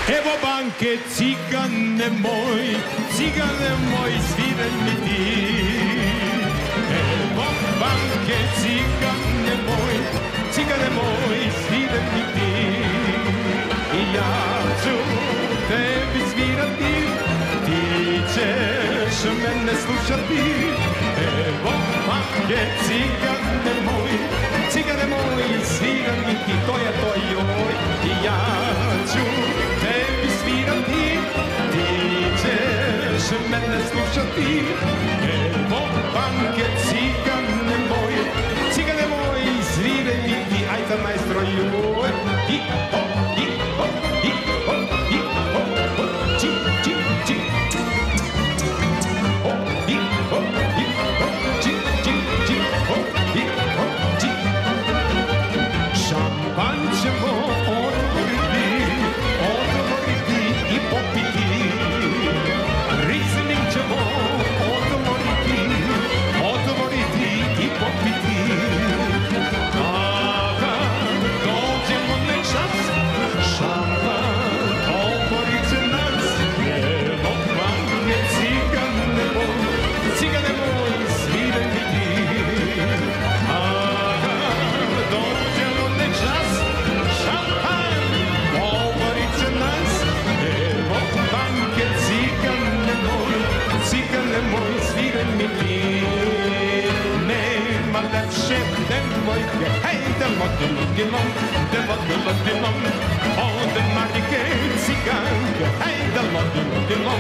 Evo banke, cigane moj, sviren mi ti. Evo banke, cigane moj, sviren mi ti. I ja ću tebi svirati, ti ćeš mene slušati. Evo banke, cigane moj, sviren mi ti. To je to joj. I ja ću tebi svirati, ti ćeš mene slušati. Evo banke, cigane moj, sviren mi ti. Ajde maestro joj. I ho, i ho, i ho, i ho, ho, či, či, či. Ho, i ho, či, či, či, ho, i ho, či. Šampan ćemo otvoriti i popiti. Rizling ćemo otvoriti i popiti. Kada dođemo nečas, šampan otvorit će nas. Evo banke, cigane moj, sviren mi ti. Kada dođemo nečas, šampan otvorit će nas. Evo banke, cigane moj, sviren mi ti. Nema lepše devojke, hej, delodilom, ode Marike ciganke, hej, delodilom.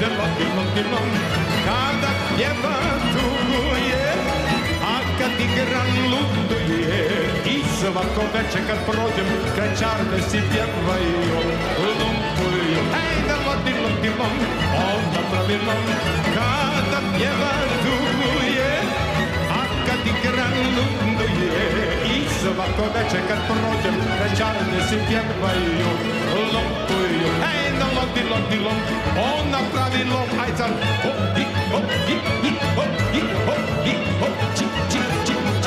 Kada pjeva tuguje, a kad igra luduje, i svako večer kad prođem, kraj čarde si pjevaju, lumpuju, hej, delodilom, onda pravilom. Kada pjeva tuguje, a kad igra luduje, i svako večer kad prođem, kraj čarde si pjevaju, lumpuju, hej, delodilom, onda pravilom. Aj sad, ho, i ho, i ho, i ho, i ho, či, či, či, či.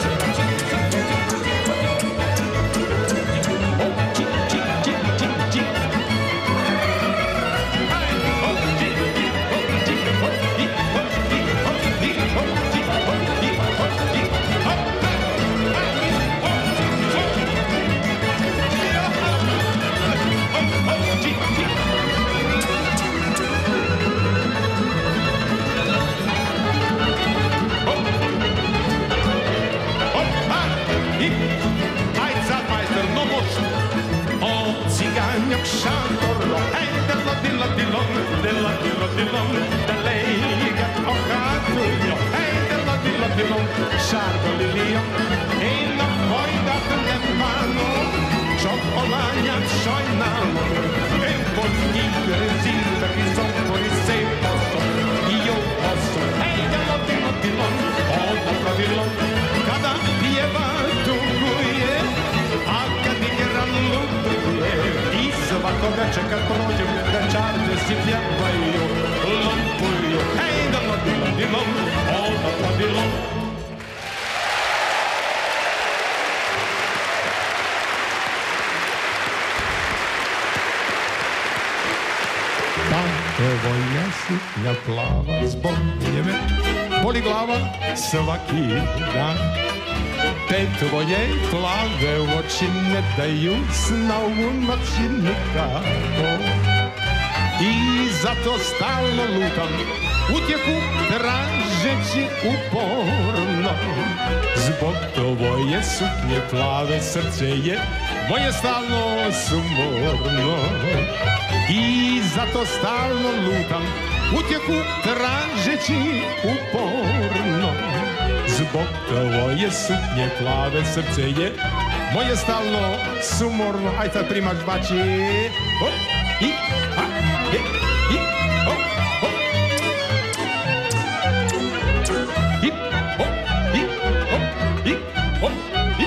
Ho, či, či, či, či, či. Aj, ho, či, i ho, či, ho, i ho, i ho, i ho, či, ho, i ho, i ho. Aj sad, majster, no možda. O ciganjak šatoro, hej, delodilom, da lega ohatujo, hej, delodilom, šargolilijom, ej, na pojdat nemano, čok olanjak šojnalo, ej, pod njih zilber i zombor i seposo, i joposo, hej, delodilom, onda pravilom, kada pjeva tuguje, a kad igra luduje, i svako večer kad prođem, da čarde si pjevaju, lumpuju, hej, delodilom, onda pravilom. Evo jasinja plava, zbog njeme boli glava svaki dan. Te tvoje plave oči ne daju sna u noći nikako. I zato stalno lutam, utjehu tražeći uporno. Zbog tvoje suknje plave srce je moje stalno sumorno. I zato stalno lutam, utjehu tražeći uporno. Zbog tvoje suknje plave srce je moje stalno sumorno. Aj sad primaš bači. Hop, i, ha, i, hop, hop. I, hop, i, hop, i, hop, i.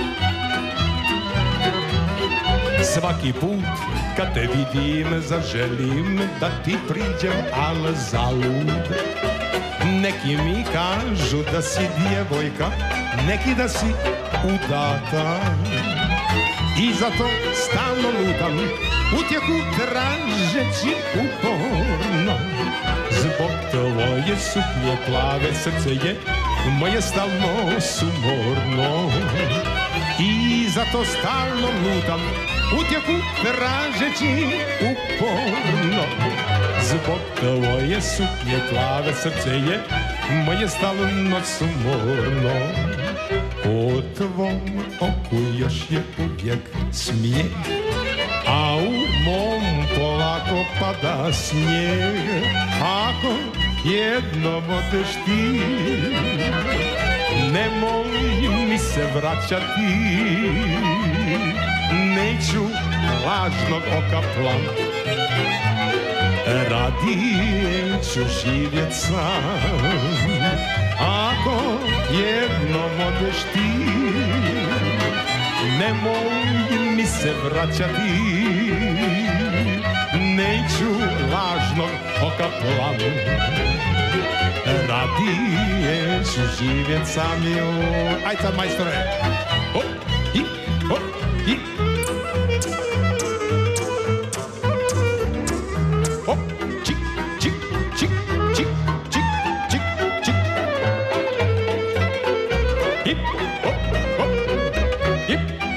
Svaki put kad te vidim zaželim da ti priđem, al zalud. Neki mi kažu da si djevojka, neki da si udata. I zato stalno lutam, utjehu tražeći uporno. Zbog tvoje suknje plave srce je moje stalno sumorno. I zato stalno lutam, utjehu tražeći uporno. Zbog tvoje suknje plave srce je moje stalno sumorno. O tvom oku još je uvijek smijeh, a u mom polako pada snijeg. Ako jednom odeš ti, nemoj mi se vraćati. Neću lažnog oka plan, radije ću živjet sam. Ako jednom odeš ti, nemoj mi se vraćati. Neću lažnog oka plan, radije ću živjet sam. Aj sad, majstore! Hop, i, hop, i. Hop, čik, čik, čik, čik, čik, čik, čik. Hip, hop, hop, hip.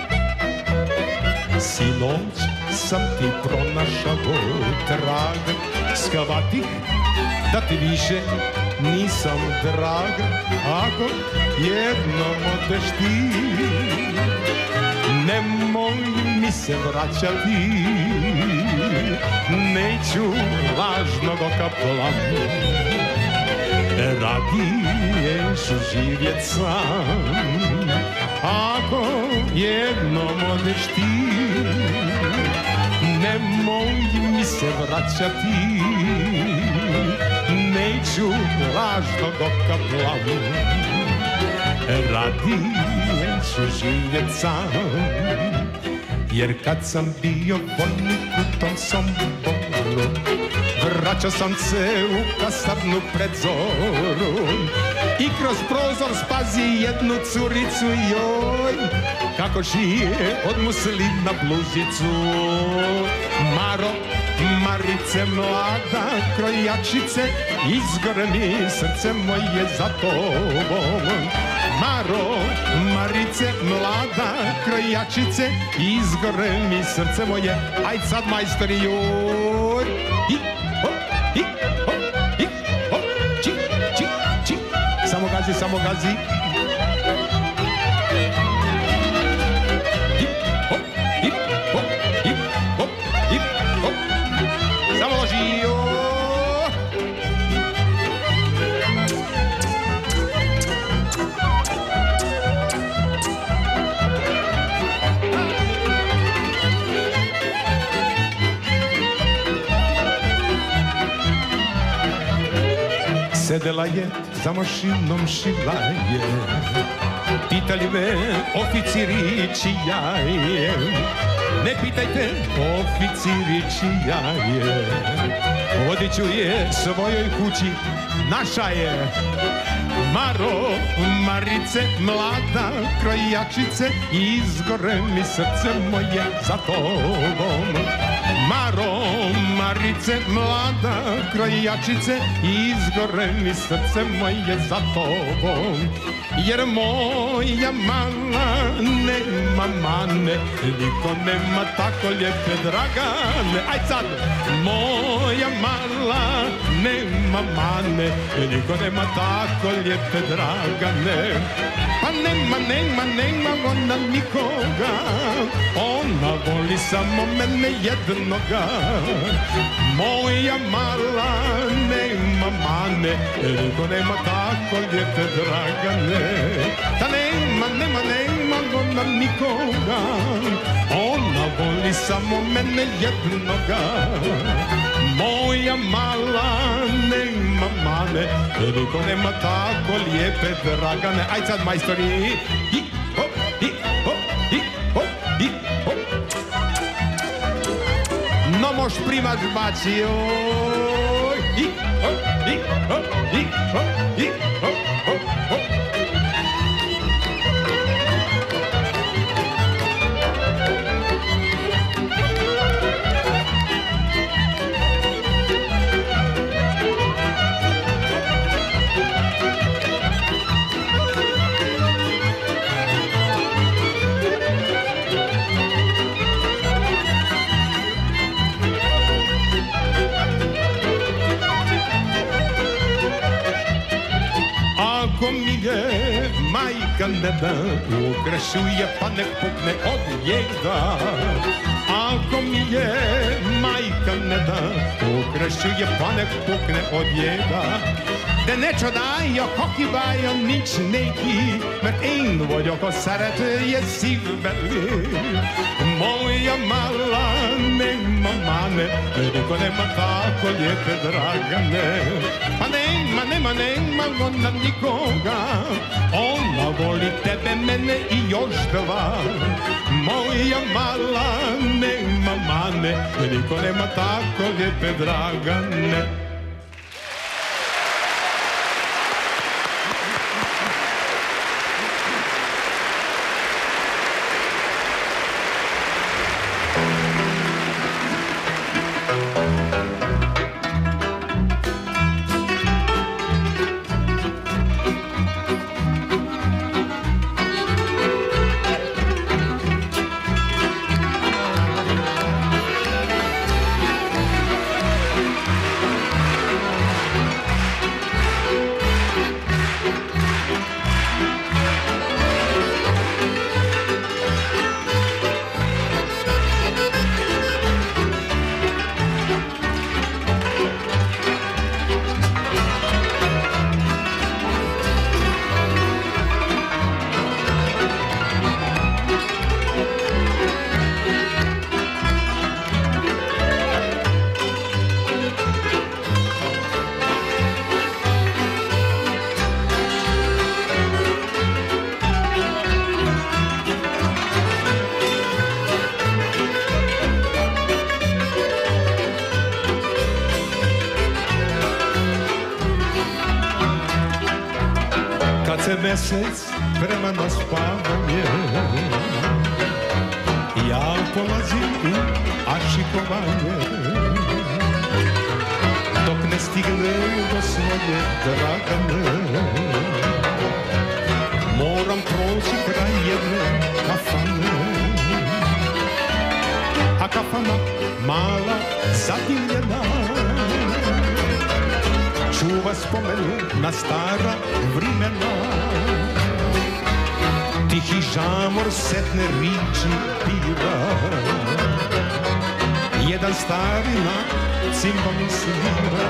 Sinoć sam ti pronašao trag, shvatih da ti više nisam drag. Ako jednom odeš ti, nemoj mi se vraćati. Neću lažnog oka plan, radije ću živjet sam. Ako jednom odeš ti, nemoj mi se vraćati. Neću lažnog oka plan, radije ću živjet sam. Jer kad sam bio vojnik u tom Somboru, vraćao sam se u kasarnu pred zoru. I kroz prozor spazi jednu curicu, joj, kako šije od muslina bluzicu. Maro, Marice mlada, krojačice, izgore mi srce moje za tobom. Maro, Marice mlada, krojačice, izgore mi srce moje. Aj sad, majstori, joj. I, hop, i, hop, i, hop, čik, čik, čik. Samo gazi, samo gazi. I, hop, i, hop, i, hop, i, hop. Samo loži, joj. Sedela je za mašinom, šila je. Pitali me oficiri čija je. Ne pitajte oficiri čija je. Vodit ću je svojoj kući, naša je. Maro, Marice, mlada, krojačice, izgore mi srce moje za tobom. Maro, Marice, mlada, krojačice, izgore mi srce moje za tobom. Jer moja mala nema mane, niko nema tako lijepe dragane. Aj sad! Moja mala nema mane, niko nema tako lijepe dragane. Pa nema ona nikoga, ona voli samo mene jednoga. Moja mala nema mane, niko nema tako lijepe dragane. Ta nema ona nikoga, ona voli samo mene jednoga. Moja mala nema mane, niko nema tako lijepe dragane. Aj sad, majstori! I hop, i hop, i hop, i hop. No mož primaš baci, oj! I hop, i hop, i hop, i hop, hop, hop. ne da ukrašuje pa nek pukne od njega. Ako mi je majka ne da ukrašuje pa nek pukne od njega. De ne csodálja, ha kiváljon, nincs néki, mert én vagyok a szeretője szívbeli. Moja mala nema ne, niko nema tako lijepe dragane. Pa nema ona nikoga, ona voli tebe, mene i još dva. Moja mala nema mane, niko nema tako lijepe dragane. Se mesec prema na spavanje, ja polazim u ašikovanje, dok ne stigne do svoje dragane. Moram proći kraj jedne kafane, a kafana mala zadimljena čuva spomenu na stara vrimena. Tihi žamor setne riči pira, jedan stari na cimbalu svira.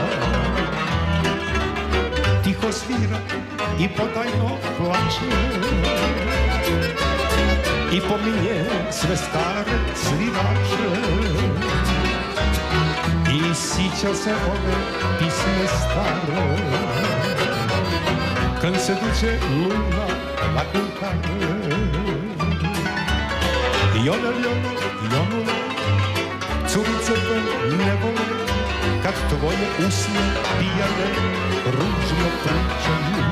Tiho svira i potajno plače, i pominje sve stare svirače. I sića se ove pisme stare, kad se duče luna lakunkare. Jonule, curice te ne vole, kad tvoje usne pijane ružno pričaju.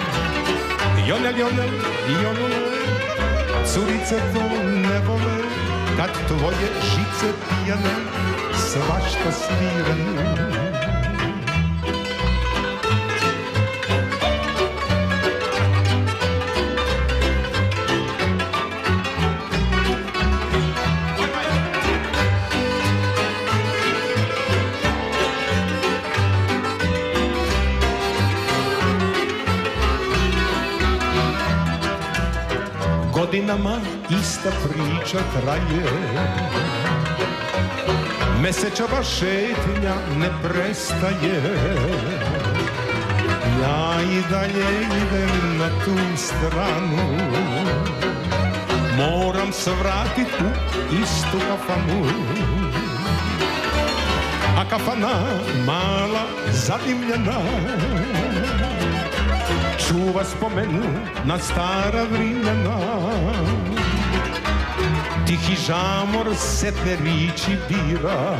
Jonule, curice to ne vole, kad tvoje žice pijane svašta sviraju. Godinama ista priča traje, mesečeva šetnja ne prestaje. Ja i dalje idem na tu stranu, moram se vratit u istu kafanu. A kafana mala zadimljena čuva spomenu na stara vrimena. Tihi žamor setne riči bira,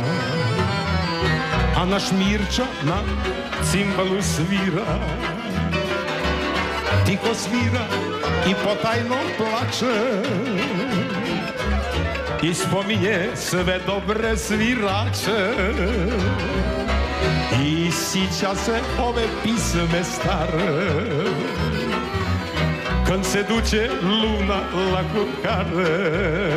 a naš Mirča na cimbalu svira. Tiho svira i potajno plače, i spominje sve dobre svirače. I sića se ove pisme stare, kad se duče luna lakunkare.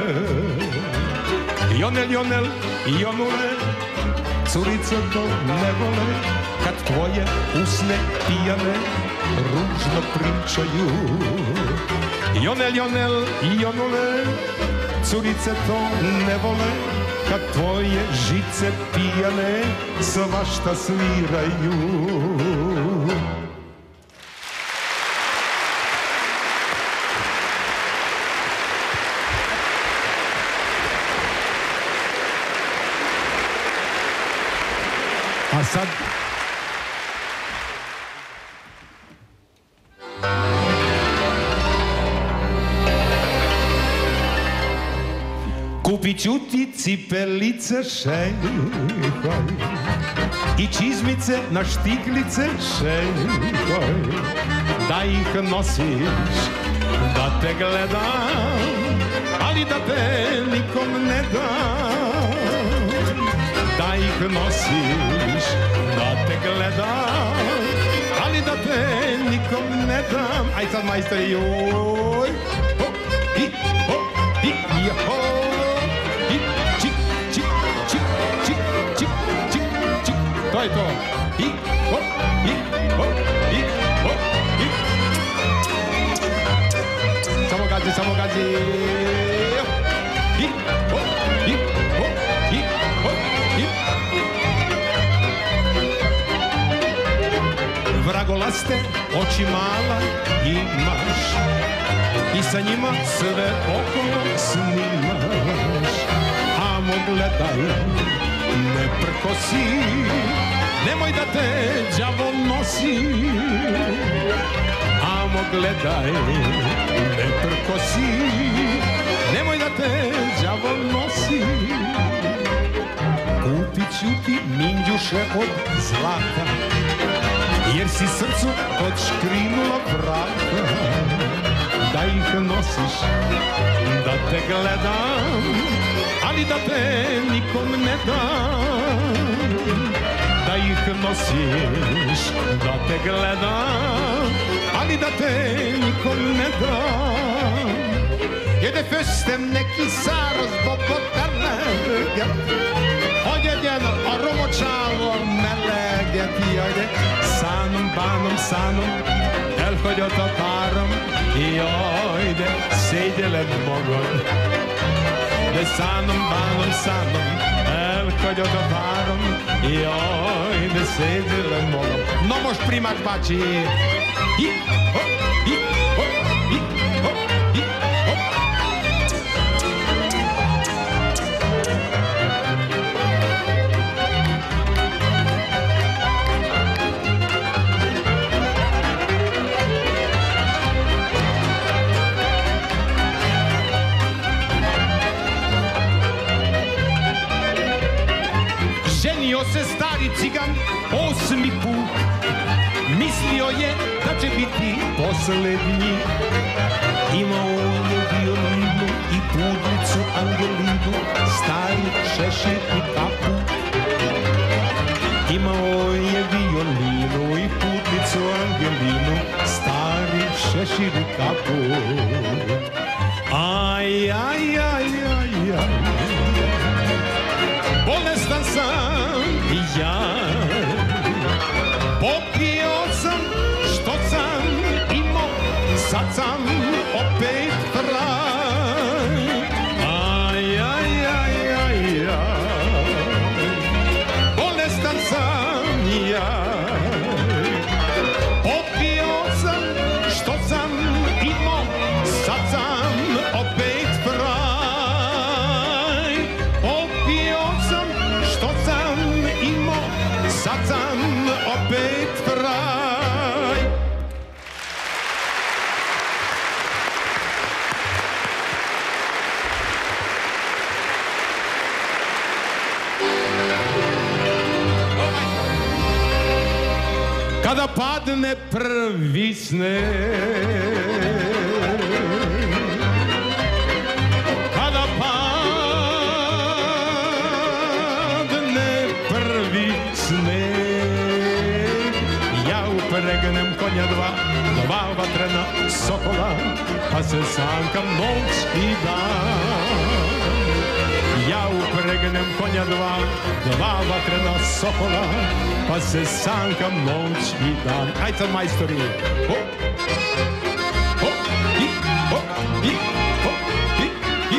Jonule, curice to ne vole, kad tvoje usne pijane ružno pričaju. Jonel, Jonel, Jonule, curice to ne vole, kad tvoje žice pijane svašta sviraju. A sad... Kupit ću ti cipelice šejhoj i čizmice na štiglice šejhoj, da ih nosiš, da te gledam, ali da te nikom ne dam. Da ih nosiš, da te gledam, ali da te nikom ne dam. Aj sad majstori, joj, hop, i, hop, i, hop, i, čik, čik, čik, čik, čik, čik, čik, to je to. I, hop, i, hop, i, hop, i. Samo gazi, samo gazi. I, hop, i, hop, i, hop, i. Vragolaste oči mala imaš i sa njima sve okolo snimaš. Amo gledaj, ne prkosi, nemoj da te đavo nosi. Amo gledaj, ne prkosi, nemoj da te đavo nosi. Kupit ću ti minđuše od zlata, jer si srcu odškrinula vrata. Da ih nosiš, da te gledam, ali da te nikom ne dam. Da ih nosiš, da te gledam, ali da te nikom ne dam. Är det först en kisaros bobotarläget, hogyan a romocsával meleget, jaj, de szánom, bánom, szánom, elhagyott a párom, jaj, de szégyeled magad. De szánom, bánom, szánom, elhagyott a párom, jaj, de szégyeled magad. Na most primák bácsi, hi-hop, hi-hop, hi-hop, hi-hop. Ženio se stari cigan 8. put, mislio je da će biti poslednji. Imao je violinu i pudlicu Angelinu, stari šešir i kaput. Imao je violinu i pudlicu Angelinu, stari šešir i kaput. Aj, aj, aj, aj, aj. Bolestan sam i ja, popio sam što sam imao, sad sam opet fraj. Aj, aj, aj, aj, aj. Bolestan sam i ja, popio sam što sam imao, sad sam opet fraj. Sad sam opet fraj. Kada padne prvi sneg, kada padne prvi sneg, ja upregnem konja dva vatrena sokola, pa se sankam noć i dan. ja upregnem konja dva vatrena sokola, pa se sankam noć i dan. Ajde sad majstori. Hop, hop, i, hop, i, hop, i, i.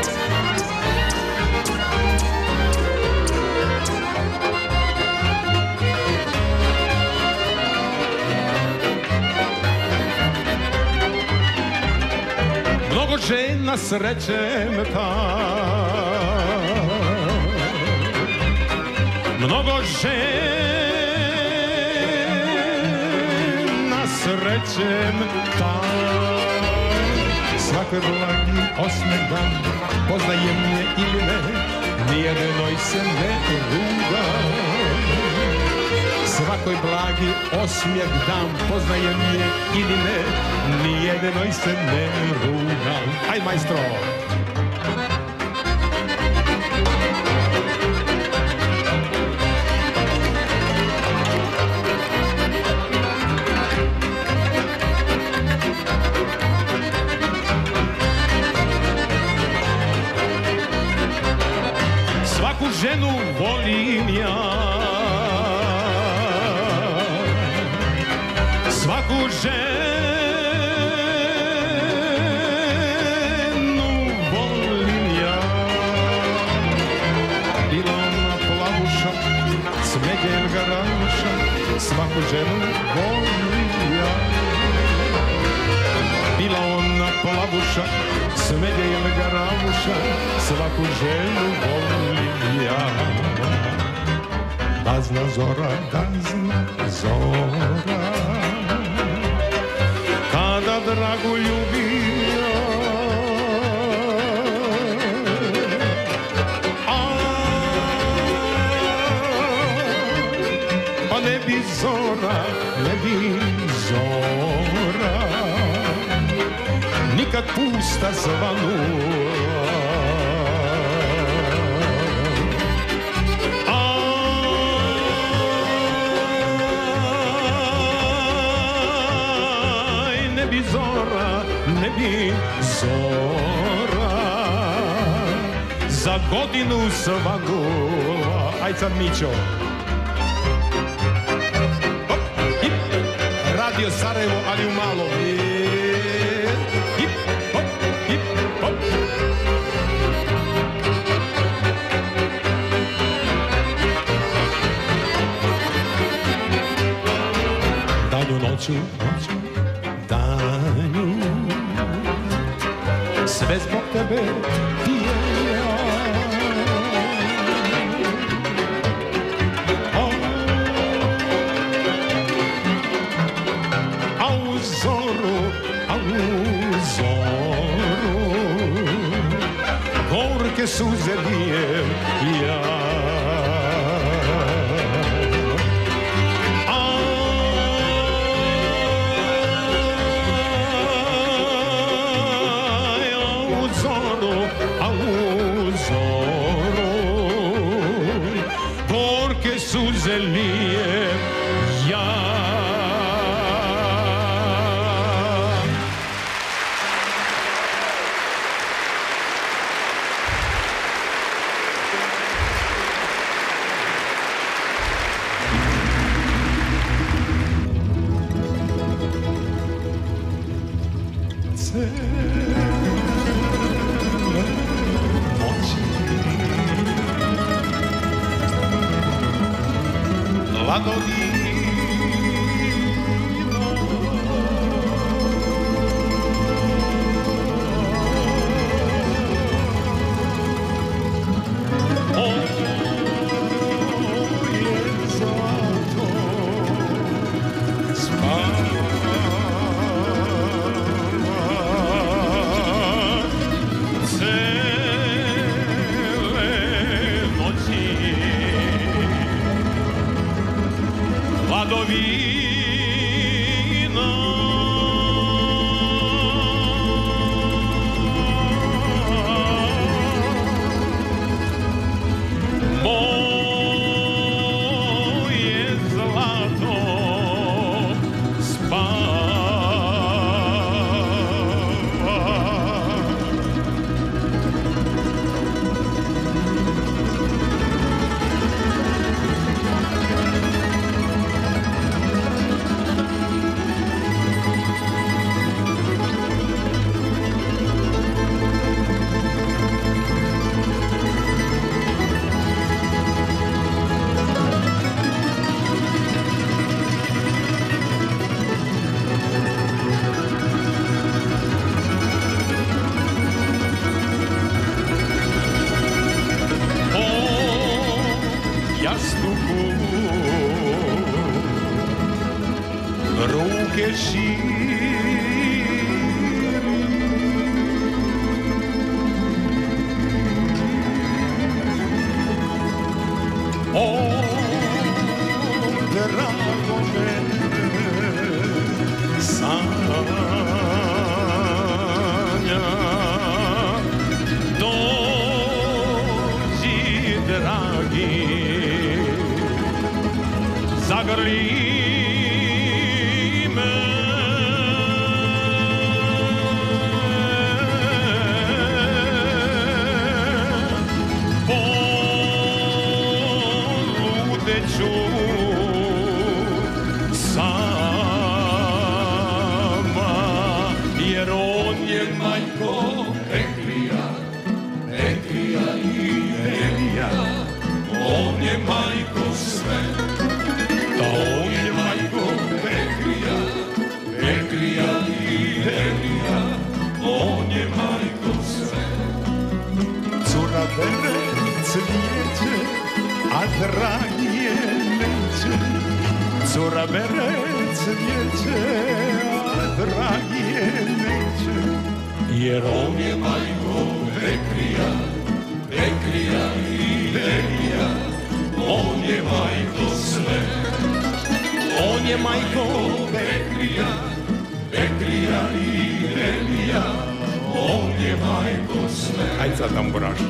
Mnogo žena srećem tam, mnogo žena srećem tam. Svakoj blagi osmeh dan, poznaje mě ili ne, nijednoj se ne ruga. Svakoj blagi osmijeh dam, poznaje mě ili ne, nijednoj se ne ruga. Aj majstro! Svaku ženu volim ja, svaku ženu volim ja. Bila ona plavuša, smeđe ili garamuša, svaku ženu volim ja. Bila ona plavuša, smeđe ili garamuša, svaku ženu volim ja. Gazna zora, gazna zora, kada dragu ljubio, pa ne bi zora, ne bi zora nikad pusta zvanula. Ne bi zora za godinu svanula. Aj sad Mićo. Hop, hip. Radio Sarajevo, ali u malom. Hip, hop, hip, hop. Danju, noću, noću, danju, sve zbog tebe pijem ja. A u zoru, gorke suze lijem ja. Suze lijem ja. zagrli me. Poludeću sama, jer on je majko Pekrija, Pekrija i Elija. On je majko sve, da on je majko Pekrija, Pekrija i Elija. On je majko sve. Cura bere cvijeće, a dragi je neće. Cura bere cvijeće, a dragi je neće. Jer on je majko Pekrija, Pekrija i Elija. On je majko sve. On je majko Pekrija, Pekrija i Elija. On je majko sve. Ajde sad tamburaši.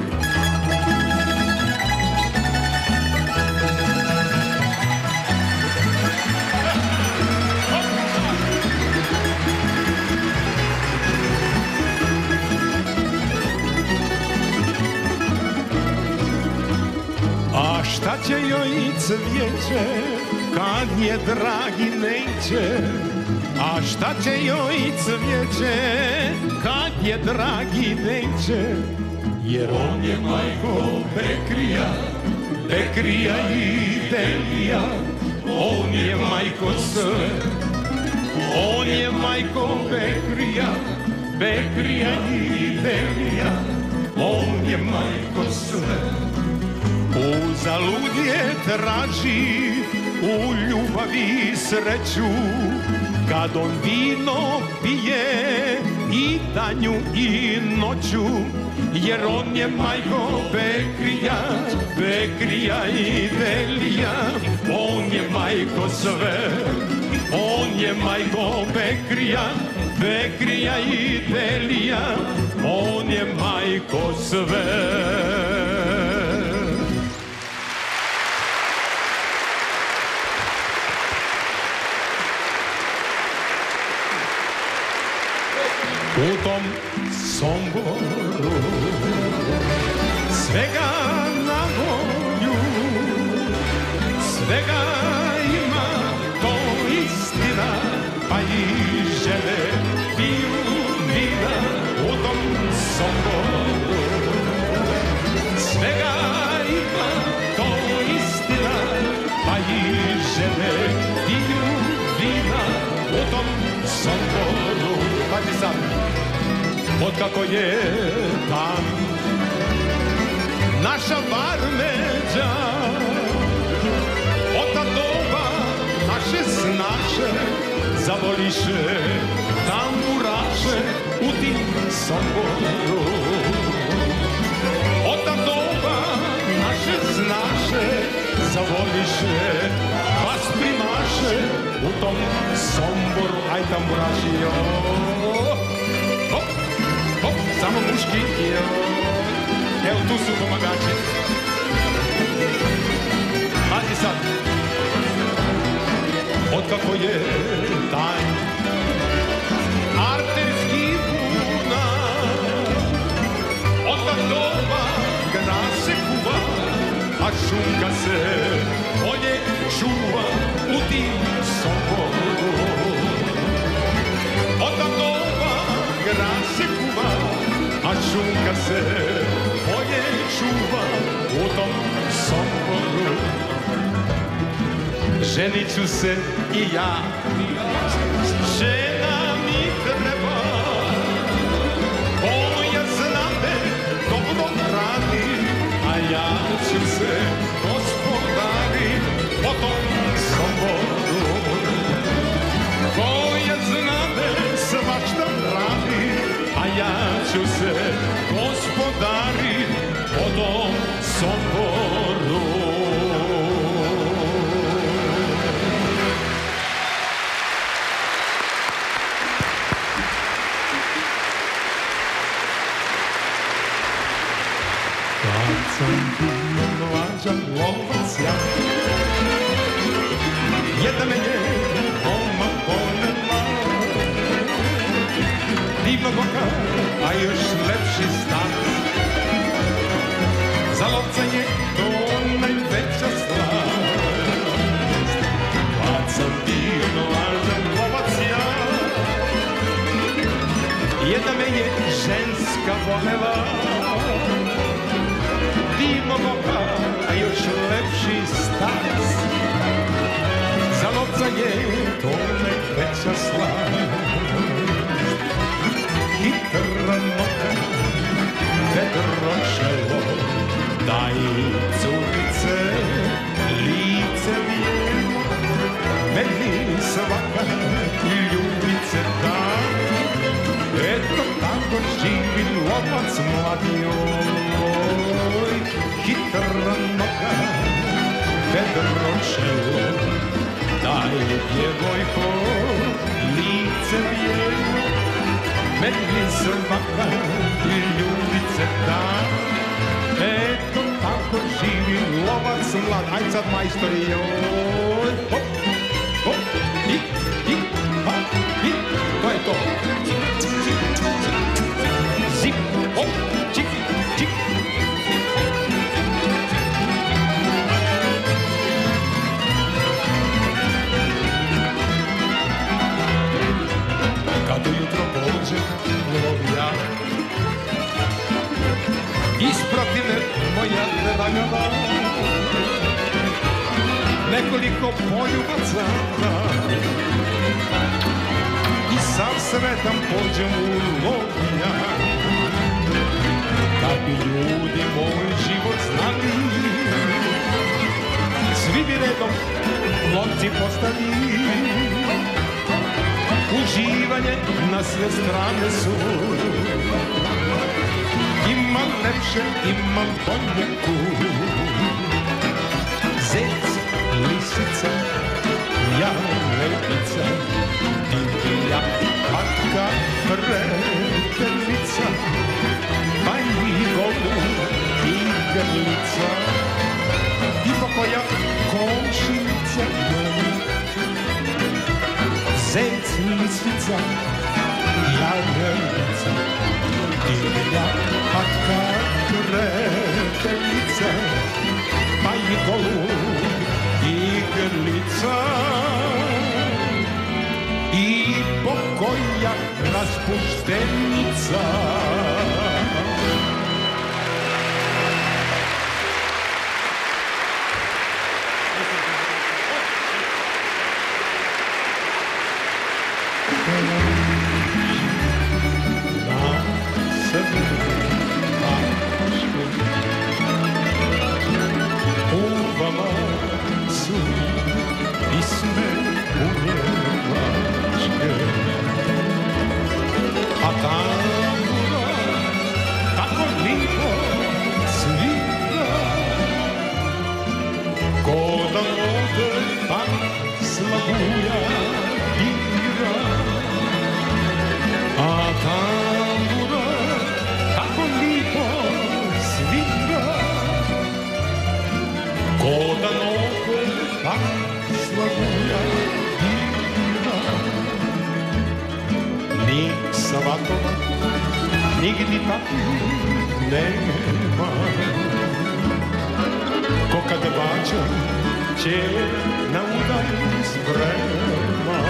A šta će joj cvijeće kad je dragi neće? A šta će joj cvijeće kad je dragi neće? Jer on je majko Pekrija, Pekrija i Elija. On je majko sve. On je majko Pekrija, Pekrija i Elija. On je majko sve. Uzalud je traži u ljubavi sreću, kad on vino pije i danju i noću. Jer on je majko Pekrija, Pekrija i Elija. On je majko sve. On je majko Pekrija, Pekrija i Elija. On je majko sve. U tom Somboru svega na volju, svega ima, to istina, pa i žene piju vina. U tom Somboru svega ima, to istina, pa i žene piju vina. U tom Somboru, pazi sad, otkako je tam naša Varmeđa, od ta doba naše snaše zavoliše tamburaše u tim Somboru. Od ta doba naše snaše zavoliše bas primaše u tom Somboru. Aj tamburaši, hop, hop, samo muški, evo tu su pomagači. Pazi sad, otkako je taj arterski bunar, od ta doba grad se kuva, a šunka se bolje čuva u tim Somboru. Od ta doba grad se kuva, a šunka se bolje čuva u tom Somboru. Ženit ću se i ja, žena mi treba, koja znate dobro radi, a ja ću se gospodari po tom Somboru. Koja znate svašta radi, a ja ću se gospodari po tom Somboru. Kad sam bio mlađan lovac ja, Jedna me je oma ponela, divnog oka, a još lepši stav. Za lovca je to najveća slast. Kad sam bio mlađan lovac ja, jedna me je ženska volela, divnog oka, a još lepši stav. Za lovca je to najveća slast. Hitra noga, vedro čelo, daj curice, lice bijelo, meni svaka ljubice da. Eto tako živi lovac mladi, oj. Hitra noga, vedro čelo, daj djevojko, lice bijelo, meni svaka ljubice da. Eto tako živi lovac mlad. Ajde sad majstori, joj. Hop, hop, i, pa, i, to je to. Zip, hop, čik, čik. Kad ujutro pođe lovija, isprati me moja nevaljava, nekoliko poljubaca i sam sretan pođem u lovija. Kad bi ljudi moj život znali, svi bi redom lovci postali. Uživanje na sve strane su, ima lepše, ima bolje ku. Zec, lisica, ja lepica, divlja patka, preteljica, pa i golub i grlica, i pokoja komšinica. Zec, lisica, jagnelica, divlja patka, preteljica, pa i golub i grlica, i pokoja raspuštenica. Nigdje takvih nema. Ko kad bača će na udar sprema.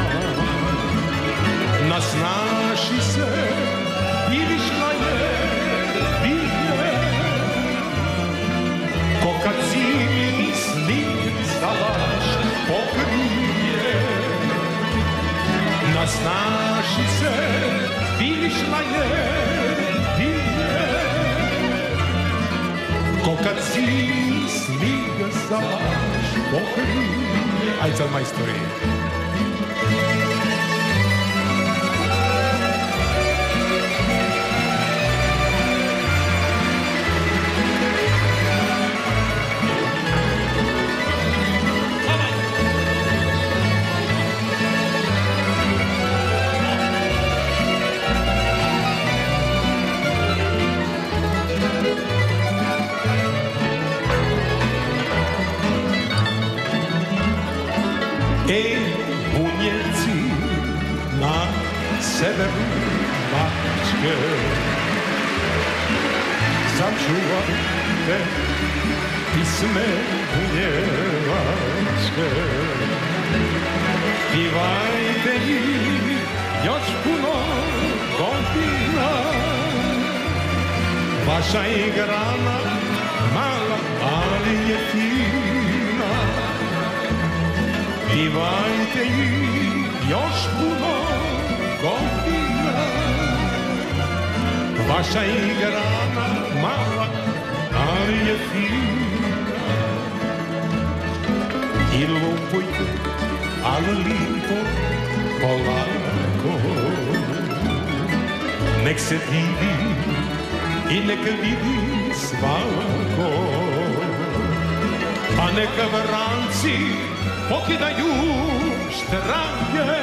Nasnaši se i višla je bije. Ko kad zimni snig salaš pokrije. Nasnaši se i višla je ko kad zimni snig salaš pokrije. Ajde sad majstori. čuvajte pisme Njemačke. Pivajte ih još puno godina, vaša igrana mala, ali je fina. Pivajte ih još puno godina, vaša igrana mala, ali je fina. I lupujte, ali lipo, polako, nek se divi i neka vidi svako, pa neka vranci pokidaju štrange,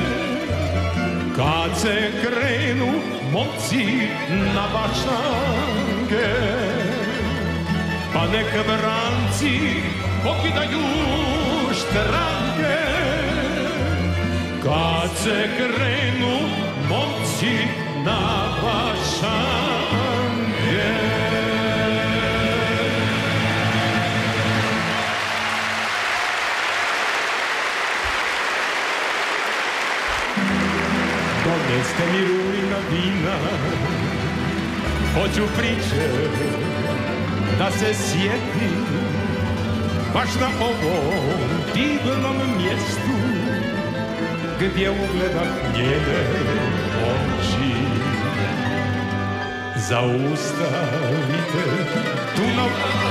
kad se krenu momci na bašange, pa neka vranci pokidaju štrange, kad se krenu momci na bašange. Doneste mi rujna vina, hoću priče da se sjetim, baš na ovom divnom mjestu gdje ugledam njene oči. Zaustavite tu noć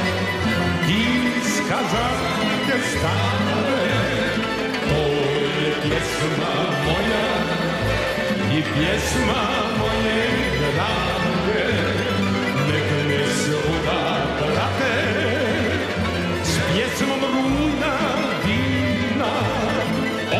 iz kazanke stare, to je pjesma moja i pjesma moje drage, nek me svuda prate s pjesmom rujna vina. 8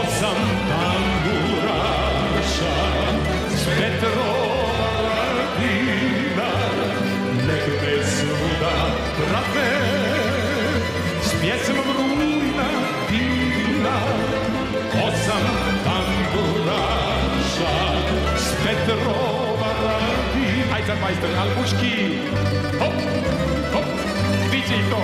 tamburaša s Petrova Radina, nek me svuda prate s pjesmom rujna vina. 8 tamburaša s Petrova Radina. Ajde, majster, albuški, hop, hop, viđi to.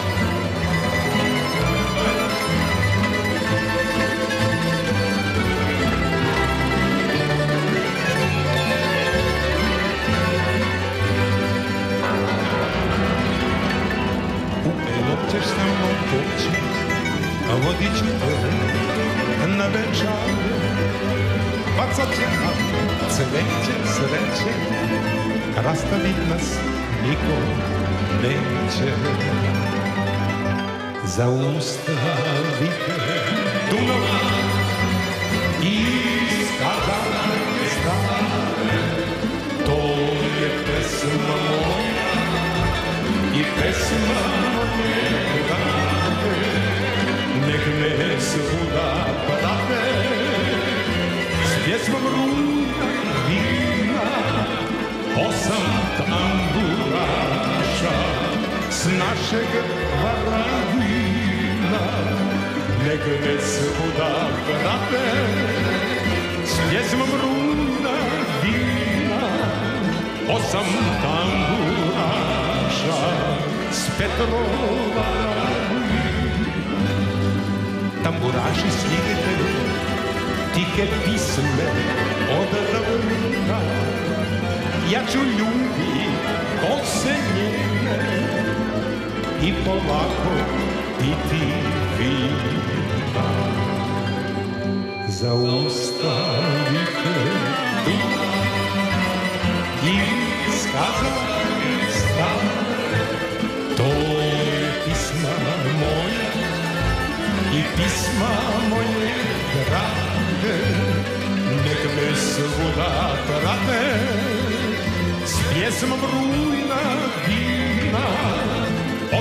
Ćeš sa mnom poći, a vodit ću te na večare. Bacat će nam cveće sreće, rastavit nas niko neće. Zaustavite Dunav iz kazanke stare, to je pesma moja i pesma moje drage, nek me svuda prate s pjesmom rujna vina. 8 tamburaša s našeg Varadina, nek me svuda prate s pjesmom rujna vina. 8 tamburaša s Petrova Radina. Tamburaši svirite tihe pisme od ravnina, ja ću ljubit kose njene i polako piti vina. Zaustavite iz kazanke stare, to je pisma moja i pisma moje drage, nek me svuda prate s pjesmom rujna vina. 8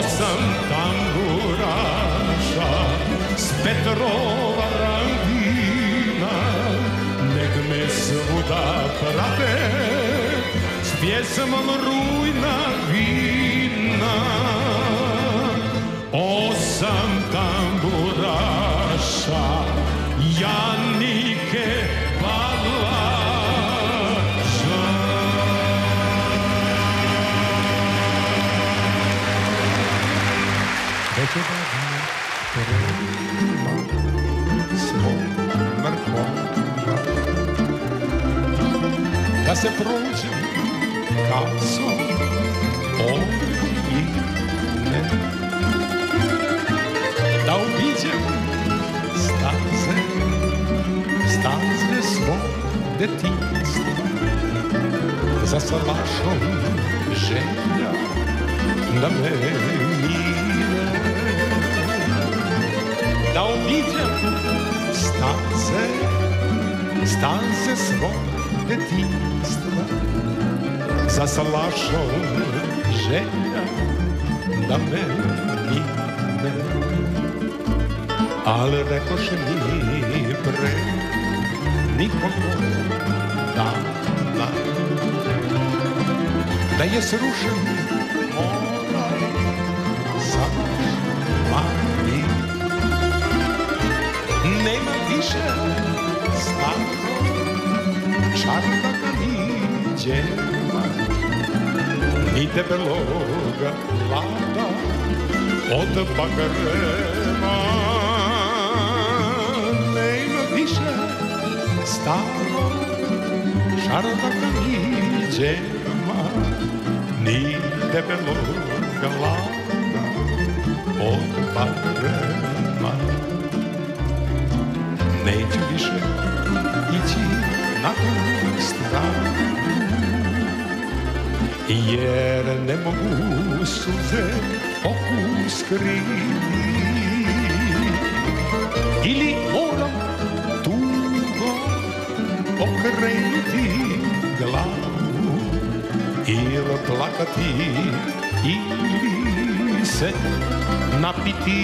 tamburaša s Petrova Radina, nek me svuda prate s pjesmom rujna vina. 8 tamburaša Janike Pavlaša. neće da mi prema svom mrtvom da se prođem kasom ovine, da uviđem staze svog detinjstva, za salašom želja da me mire, da uviđem staze svog detinjstva, za salašom želja da me mire. Ali rekoše mi pre nikogo dana da je srušen onaj salaš mali, nema više starog čardaka ni djeva, ni debeloga hlada od bagrema. Nema više starog čardaka ni djeva, ni debeloga hlada od bagrema. Neću više ići na tu stranu, jer ne mogu suze okus kriti, ili moram tugo okrenuti glavu, ili plakati, ili se napiti,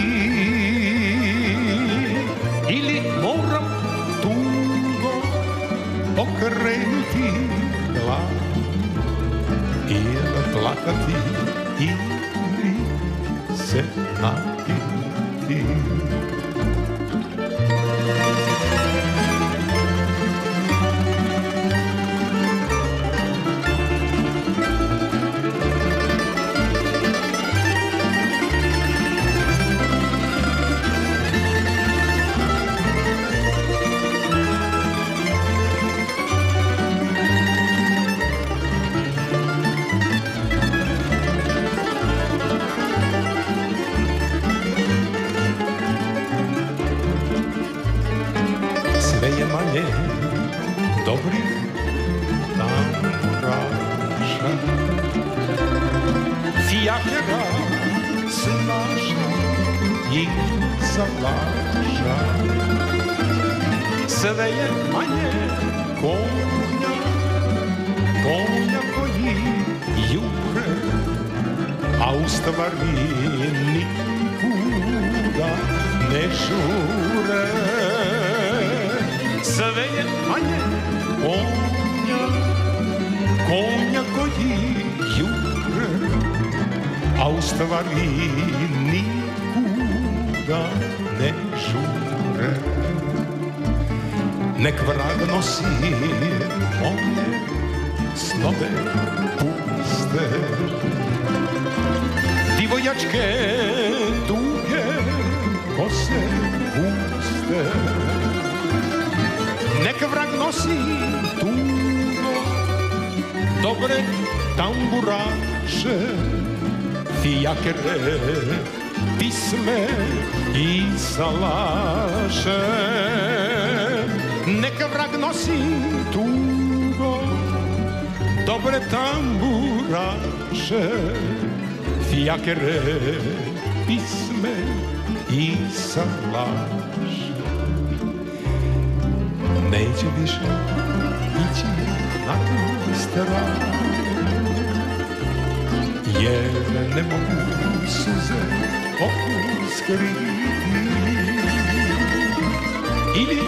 ili moram tugo okrenuti glavu, ili plakati, ili se napiti. Sve je manje dobrih tamburaša, fijakera snaša ih zavlača. Sve je manje konja koji jure, a u stvari nikuda ne žure. Sve je manje konja koji jure, a u stvari nikuda ne žure. Nek vrag nosi moje snove puste, divojačke duge kose puste. Nek vrag nosi tugo dobre tamburaše, fijakere, pisme i salaše. Nek vrag nosi tugo dobre tamburaše, fijakere, pisme i salaše. Neću više ići na tu stranu, jer ne mogu suze okus kriti, ili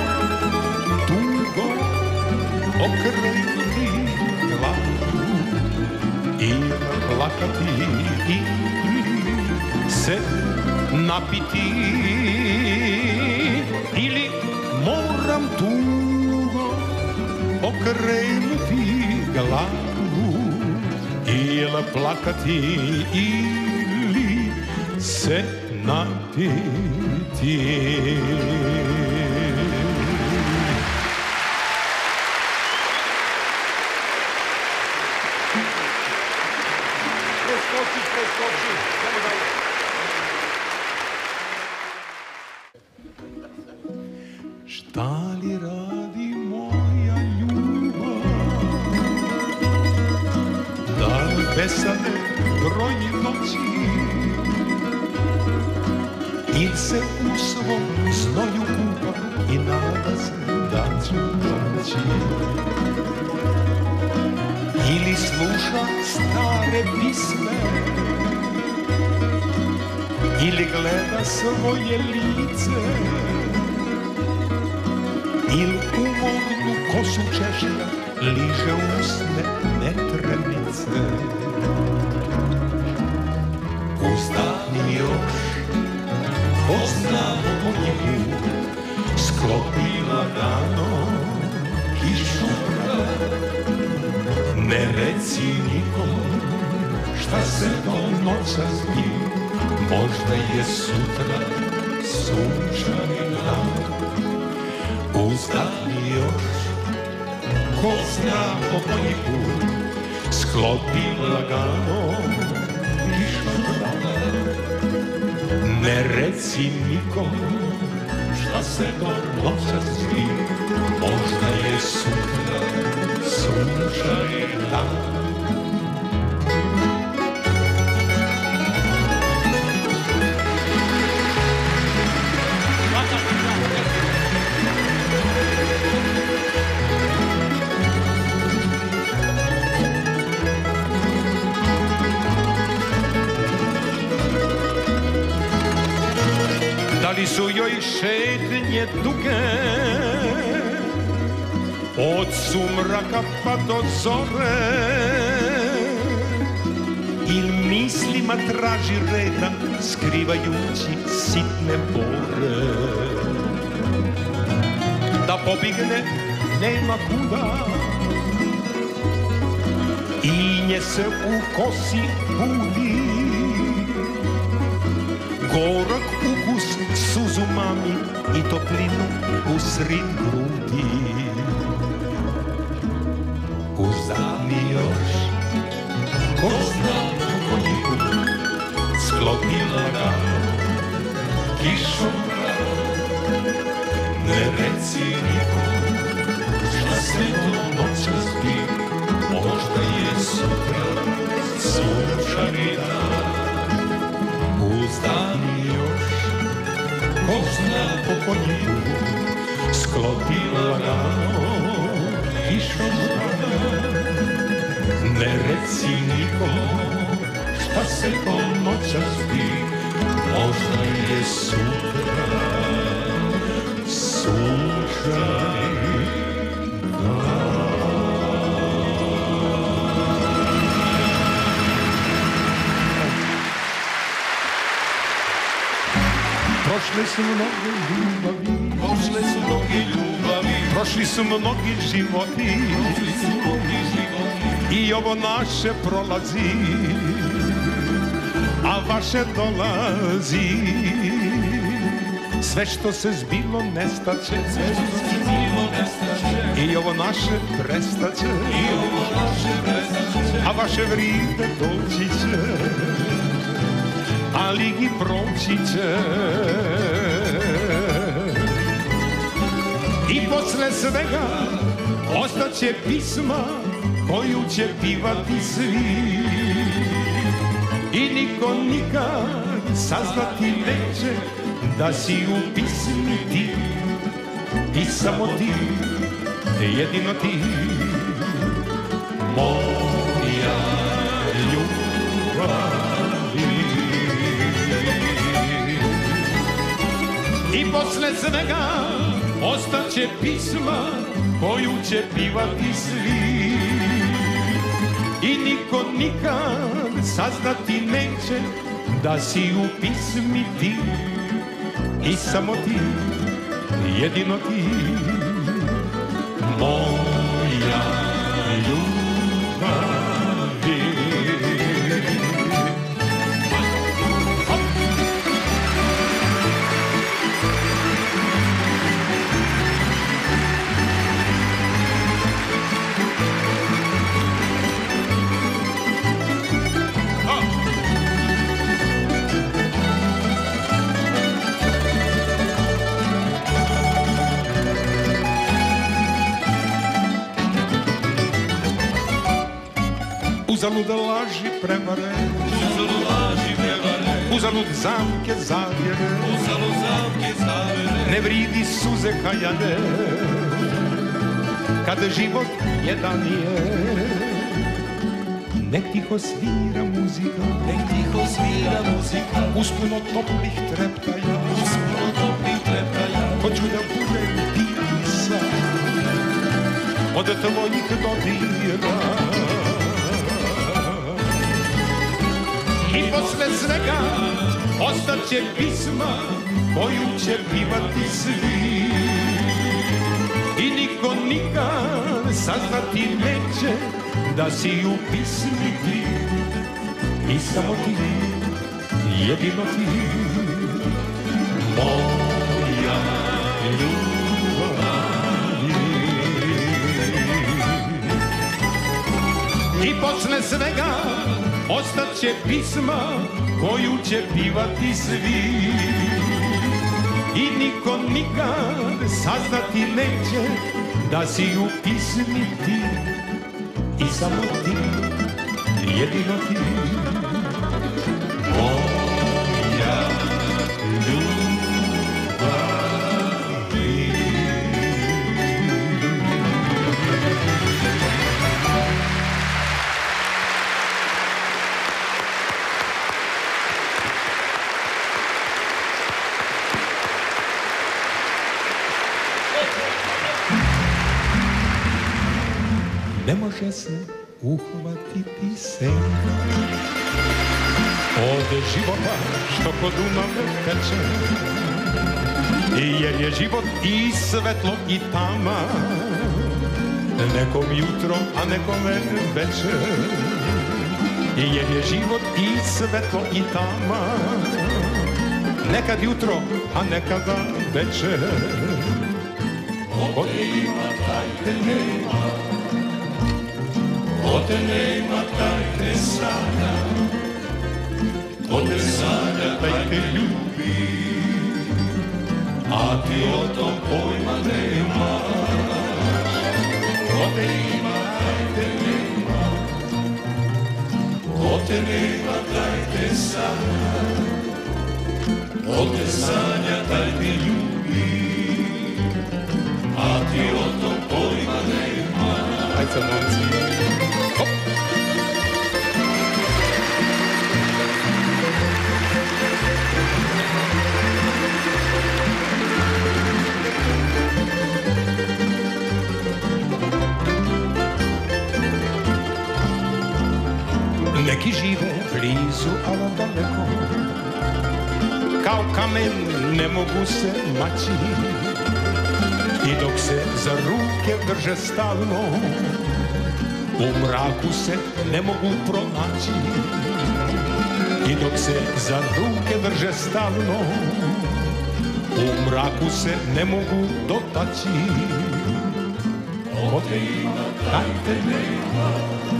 tugo okrenuti glavu, ili plakati, ili se napiti, ili moram tugo okrenuti glavu, ili plakati, ili se napiti. Preskoči. Šta li radi moja ljubav? Da li besane broji noći? Il se u svom znoju kupa i nada se da ću doći. Ili sluša stare pisme, ili gleda svoje lice, ili u modnu kosu češlja liže usne netremice. Uzdahni još, poznamo nju, sklopi lagano kišobran. Ne reci nikom šta se do noća zbi, možda je sutra sunčani dan. Uzdahni još, ko zna po koji put, sklopi lagano kišobran. Ne reci nikom šta se do noća zbi, možda je sutra sunčani dan. Da li su joj šetnje duge od sumraka pa do zore, il mislima traži reda skrivajući sitne bore? Da pobigne nema kuda i nje se u kosi budi gorak ukus suzu mami i toplinu usred grudi. Uzdahni još, ko zna po nju, sklopi lagano kišobran. Ne reci nikom šta se do noća zbi, možda je sutra sunčani dan. Uzdahni još, ko zna po nju, sklopi lagano kišobran. Ne reci nikom šta se do noća zbi, možda je sutra sunčani dan. Prošle su mnoge ljubavi, prošli su mnogi životi, i ovo naše prolazi, a vaše dolazi. Sve što se zbilo nestaće, i ovo naše prestaće, a vaše vrijeme doći će, ali i proći će. I posle svega ostaće pisma koju će pivati svi, i niko nikad saznati neće da si u pismi ti, i samo ti, jedino ti, moja ljubavi. I posle svega ostaće pisma koju će pivati svi, i niko nikad saznati neće da si u pismi ti, i samo ti, jedino ti, moja ljubavi. prevare, uzalud zamke zavjere, ne vridi suze kajane, kada život jedan je. Nek tiho svira muzika, uz puno toplih treptaja, hoću da budem disa od tvojih dodira. I posle svega ostaće pisma koju će pivati svi. I niko nikad saznati neće da si u pismi ti. I samo ti, jedino ti, moja ljubavi. I posle svega ostaće pisma koju će pivati svi. I niko nikad saznati neće da si u pismi ti. I samo ti, jedino ti, moja ljubavi. Ne može se uhvatiti senka od života što kod Dunave teče. Jer je život i svetlo i tama, nekom jutro, a nekome večer. Jer je život i svetlo i tama, nekad jutro, a nekada večer. Ko te ima, taj te nema. Ko te nema, taj te sanja. Ko te sanja, taj te ljubi. A ti o tom pojma nema. Ko te ima, taj te nema. Ko te nema, taj te sanja. Ko te sanja, taj te ljubi. A ti o tom pojma nema. Ajde sad, momci. Hop! Neki žive blizu, ali daleko. Kao kamen ne mogu se maći. I dok se za ruke drže stalno, u mraku se ne mogu pronaći. I dok se za ruke drže stalno, u mraku se ne mogu dotaći. Ko te ima, taj te nema.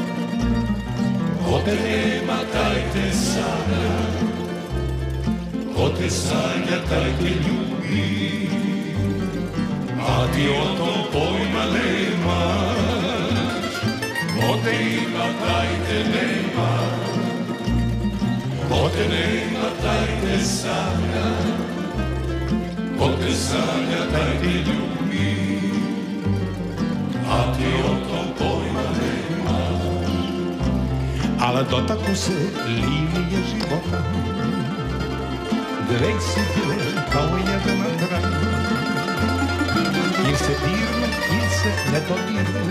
Ko te nema, taj te sanja. Ko te sanja, taj te ljubi. A ti o tom pojma nemaš. Ko te ima, taj te nema. Ko te nema, taj te sanja. Ko te sanja, taj te ljubi. A ti o tom pojma nemaš. Ali dotaknu se linije života. Dve si bile kao jedna kraj. Ili se dirnu, ili se ne dodirnu,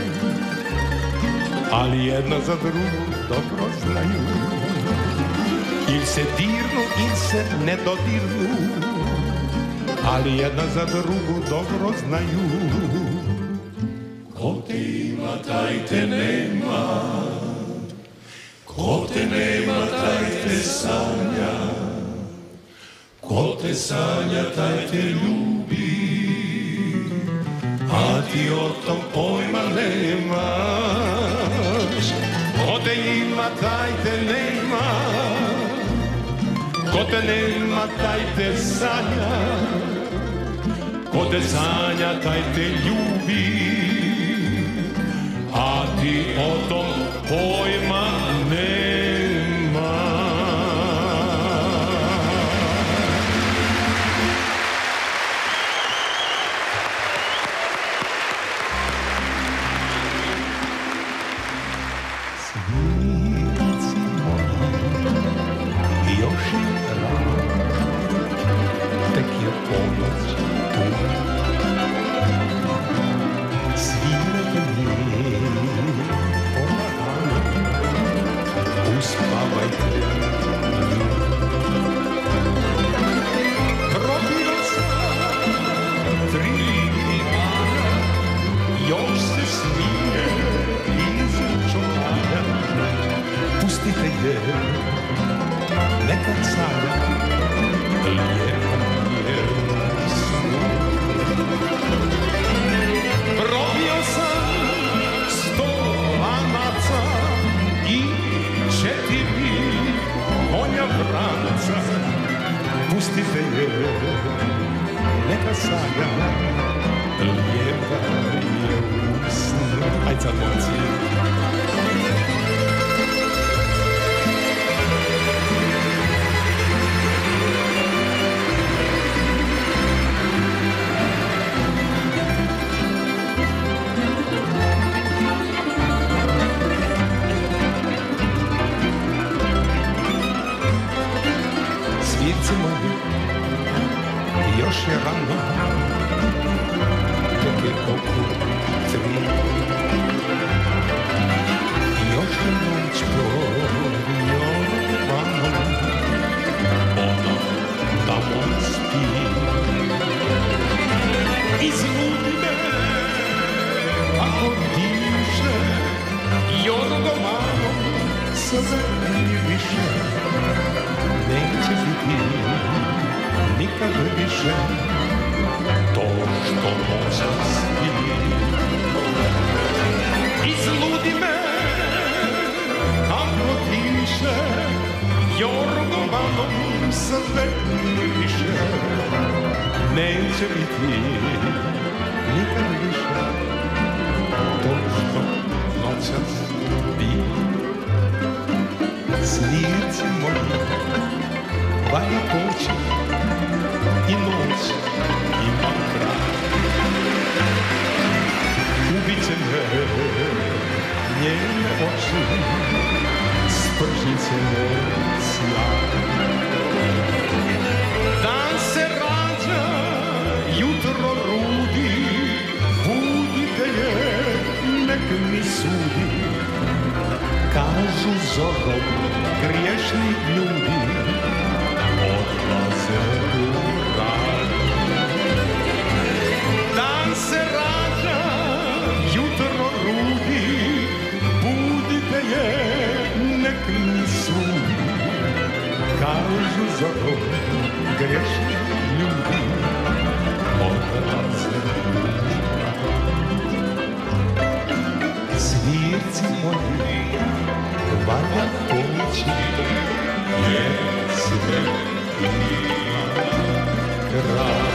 ali jedna za drugu dobro znaju. Ili se dirnu, ili se ne dodirnu, ali jedna za drugu dobro znaju. Ko te ima, taj te nema. Ko te nema, taj te sanja. Ko te sanja, taj te ljubi. A ti o tom pojma nemaš. Ko te ima, taj te nema. Ko te nema, taj te sanja. Ko te sanja, taj te ljubi. A ti o tom pojma nemaš. je neka cara, lijepa je snu. Probio sam 100 lanaca i 4 konja vranca. Pustite je, neka saja, lijepa je u snu. Ajde sad, momci. Svirci moji, još je rano, dok je oko 3. Još je noć provjovana, ona tamo spi. Izludi me, ako diše, jorgomanom sve i više. Neće biti nikad više to što noćas ti. Izludi me, ako diše, jorgovanom sve i više. Neće biti nikad više to što noćas ti. Svirci moji, valja poći i noć ima kraj. Ubit će me njene oči, spržit će me sjaj. Dan se rađa, jutro rudi, budite je, nek mi sudi. Kažu zorom griješni ljudi, odlaze u raj. Dan se rađa, jutro rudi, budite je, nek mi sudi. Kažu zorom griješni ljudi, odlaze u raj. Svirci moji, valja poći, jer sve ima kraj.